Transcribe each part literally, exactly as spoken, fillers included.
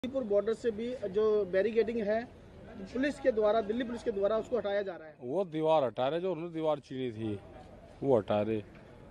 Ghazipur border से भी जो बैरिकेडिंग है पुलिस के द्वारा, दिल्ली पुलिस के द्वारा उसको हटाया जा रहा है। वो दीवार हटा रहे, जो उन्होंने दीवार चीनी थी वो हटा रहे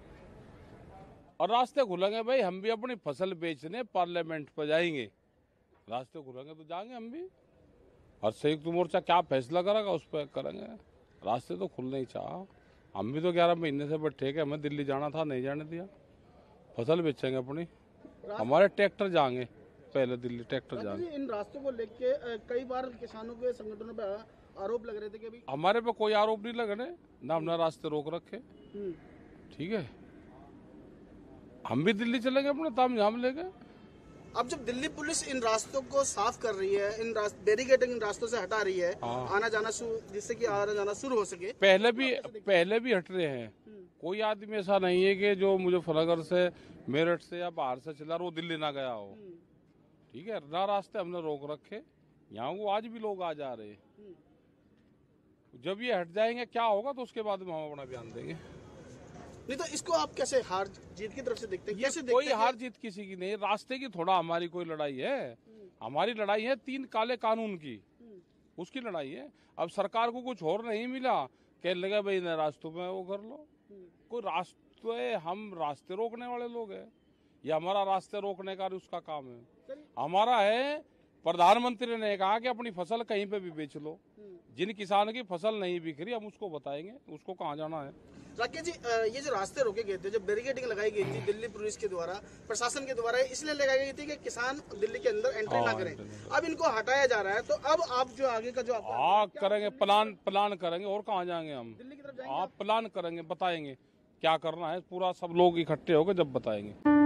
और रास्ते खुलेंगे। भाई हम भी अपनी फसल बेचने पार्लियामेंट पर जाएंगे, रास्ते खुलेंगे तो जाएंगे हम भी। और संयुक्त मोर्चा क्या फैसला करेगा उस पर करेंगे। रास्ते तो खुलने ही चाह। हम भी तो ग्यारह महीने से बैठे के हमें दिल्ली जाना था, नहीं जाने दिया। फसल बेचेंगे अपनी, हमारे ट्रैक्टर जाएंगे पहले दिल्ली, ट्रैक्टर जाएंगे। इन रास्तों को लेके कई बार किसानों के संगठनों पे आरोप लग रहे थे कि अभी हमारे पे कोई आरोप नहीं लग रहे ना, हमने रास्ते रोक रखे। ठीक है, हम भी दिल्ली चलेंगे अपने ताम झाम लेके। अब जब दिल्ली पुलिस इन रास्तों को साफ कर रही है, इन बैरिकेडिंग इन रास्तों से हटा रही है, आना जाना जिससे कि आना जाना शुरू हो सके। पहले भी पहले भी हट रहे हैं। कोई आदमी ऐसा नहीं है कि जो मुजफ्फरनगर से, मेरठ से या बाहर से चला वो दिल्ली ना गया हो। ठीक है ना, रास्ते हमने रोक रखे, यहाँ वो आज भी लोग आ जा रहे हैं। जब ये हट जाएंगे क्या होगा तो उसके बाद में हम अपना बयान देंगे। नहीं तो इसको आप कैसे हार जीत की तरफ से देखते हैं? कैसे देखते कोई हार जीत किसी की नहीं, रास्ते की थोड़ा हमारी कोई लड़ाई है। हमारी लड़ाई है तीन काले कानून की, उसकी लड़ाई है। अब सरकार को कुछ और नहीं मिला, कह लगा भाई न रास्तों में वो कर लो। कोई रास्ते, हम रास्ते रोकने वाले लोग हैं, ये हमारा रास्ते रोकने का उसका काम है। हमारा है, प्रधानमंत्री ने कहा कि अपनी फसल कहीं पे भी बेच लो। जिन किसान की फसल नहीं बिक रही हम उसको बताएंगे उसको कहाँ जाना है। राकेश जी, ये जो रास्ते रोके गए थे, जो बैरिकेडिंग लगाई गई थी दिल्ली पुलिस के द्वारा, प्रशासन के द्वारा, इसलिए लगाई गई थी कि किसान दिल्ली के अंदर एंट्री ना करें। अब इनको हटाया जा रहा है, तो अब आप जो आगे का जो हाँ करेंगे, प्लान प्लान करेंगे। और कहाँ जाएंगे हम? दिल्ली की तरफ जाएंगे। आप प्लान करेंगे, बताएंगे क्या करना है, पूरा सब लोग इकट्ठे होकर जब बताएंगे।